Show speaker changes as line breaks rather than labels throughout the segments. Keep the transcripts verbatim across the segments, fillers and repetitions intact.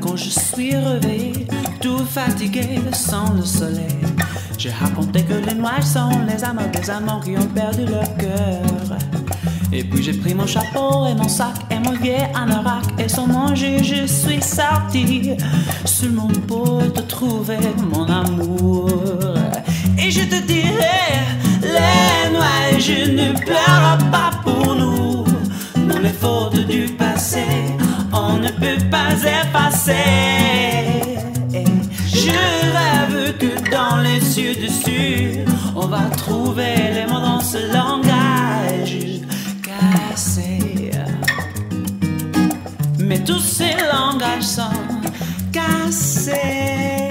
Quand je suis réveillé, tout fatigué, sans le soleil, j'ai raconté que les nuages sont les amants des amants qui ont perdu leur cœur. Et puis j'ai pris mon chapeau et mon sac et mon vieil anorak, et sans manger je suis sorti seulement pour te trouver mon amour. Et je te dirai, les nuages ne pleurent pas pour nous. Dans les fautes du passé, on ne peut pas effacer. Je rêve que dans les cieux dessus, on va trouver les mots dans ce langage cassé. Mais tous ces langages sont cassés.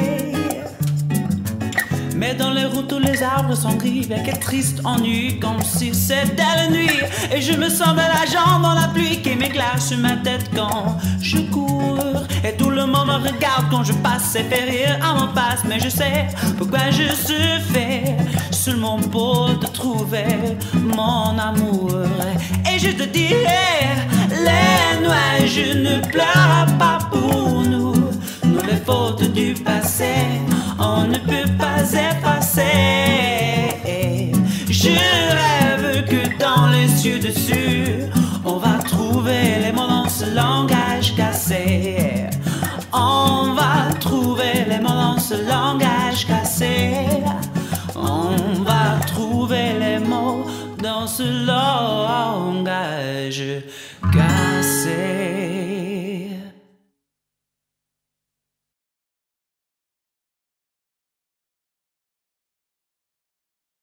Mais dans les routes où les arbres sont gris, avec un triste ennui, comme si c'était la nuit. Et je me sens de la jambe dans la pluie qui m'éclaire sur ma tête quand je cours. Et tout le monde me regarde quand je passe et fait rire à mon passe. Mais je sais pourquoi je suis fait, seulement pour te trouver mon amour. Et je te dirai, les nuages ne pleurent pas pour nous. Nous les fautes du passé, on ne peut pas effacer. Je rêve que dans les cieux dessus, on va trouver les mots dans ce langage cassé. On va trouver les mots dans ce langage cassé. On va trouver les mots dans ce langage cassé.